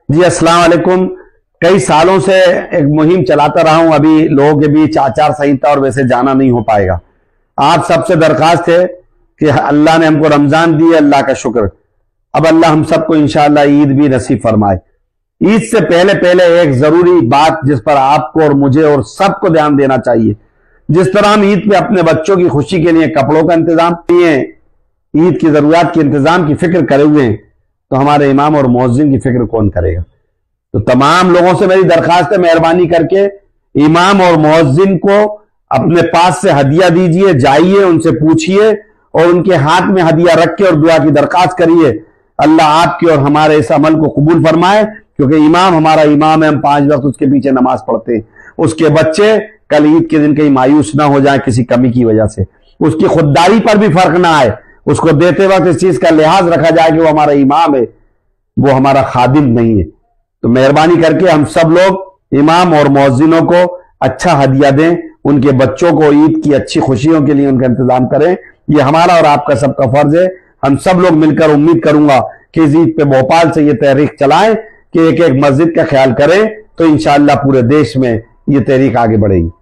جی السلام علیکم۔ کئی سالوں سے ایک مہم چلاتا رہا ہوں، ابھی لوگوں کے بیچ آچار سنہیتا اور ویسے جانا نہیں ہو پائے گا۔ آپ سب سے درخواست ہے کہ اللہ نے ہم کو رمضان دی ہے، اللہ کا شکر۔ اب اللہ ہم سب کو انشاءاللہ عید بھی نصیب فرمائے۔ عید سے پہلے ایک ضروری بات جس پر آپ کو اور مجھے اور سب کو دھیان دینا چاہیے، جس طرح ہم عید پہ اپنے بچوں کی خوشی کے لیے کپڑوں کا انتظام کیے، عید کی ضروریات کے انتظام کی فکر کرے ہوئے ہیں، تو ہمارے امام اور مؤذن کی فکر کون کرے گا؟ تو تمام لوگوں سے میری درخواست ہے، مہربانی کر کے امام اور مؤذن کو اپنے پاس سے ہدیہ دیجئے، جائیے ان سے پوچھئے اور ان کے ہاتھ میں ہدیہ رکھ کے اور دعا کی درخواست کریے۔ اللہ آپ کے اور ہمارے اس عمل کو قبول فرمائے، کیونکہ امام ہمارا امام ہے، ہم 5 وقت اس کے پیچھے نماز پڑھتے ہیں۔ اس کے بچے کل عید کے دن کہیں مایوس نہ ہو جائیں کسی کمی کی وجہ سے، اس کی خودداری پر بھی فرق نہ آئے، اس کو دیتے وقت اس چیز کا لحاظ رکھا جائے کہ وہ ہمارا امام ہے، وہ ہمارا خادم نہیں ہے۔ تو مہربانی کر کے ہم سب لوگ امام اور مؤذنوں کو اچھا ہدیہ دیں، ان کے بچوں کو عید کی اچھی خوشیوں کے لیے ان کا انتظام کریں۔ یہ ہمارا اور آپ کا سب کا فرض ہے۔ ہم سب لوگ مل کر امید کروں گا کہ اس عید پہ بھوپال سے یہ تحریک چلائیں کہ ایک ایک مسجد کا خیال کریں، تو انشاءاللہ پورے دیش میں یہ تحریک آگے بڑھے گی۔